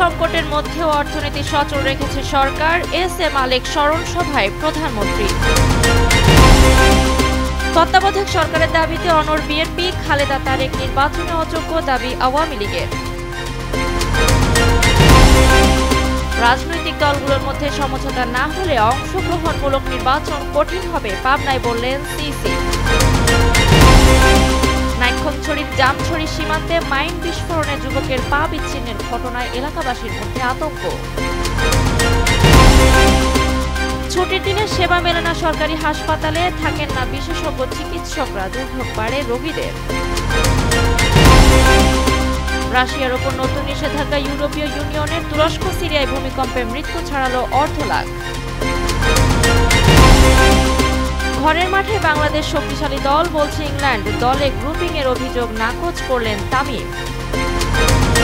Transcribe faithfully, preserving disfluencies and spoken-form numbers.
সংকটের মধ্যেও অর্থনীতি সচল রেখেছে সরকার, এস এ মালিক স্মরণ সভায় প্রধানমন্ত্রী। তত্ত্বাবধায়ক সরকারের দাবিতে অনড় বিএনপি, খালেদা তারেক নির্বাচনে অযোগ্য দাবি আওয়ামী লীগের। রাজনৈতিক দলগুলোর মধ্যে সমঝোতা না হলে অংশগ্রহণমূলক নির্বাচন কঠিন হবে, পাবনায় বললেন সিসি। নাইক্ষংছড়ির জামছড়ি সীমান্তে মাইন বিস্ফোরণে যুবকের পা বিচ্ছিন্নের ঘটনায় এলাকাবাসীর মধ্যে আতঙ্ক। ছুটির দিনে সেবা মেলে না সরকারি হাসপাতালে, থাকেন না বিশেষজ্ঞ চিকিৎসকরা, দুর্ভোগ বাড়ে রোগীদের। রাশিয়ার ওপর নতুন নিষেধাজ্ঞা ইউরোপীয় ইউনিয়নের, তুরস্ক সিরিয়ায় ভূমিকম্পে মৃত্যু ছাড়ালো অর্ধ লাখ। ঘরের মাঠে বাংলাদেশ শক্তিশালী দল, বলছে ইংল্যান্ড, দলে গ্রুপিং এর অভিযোগ নাকচ করলেন তামিম।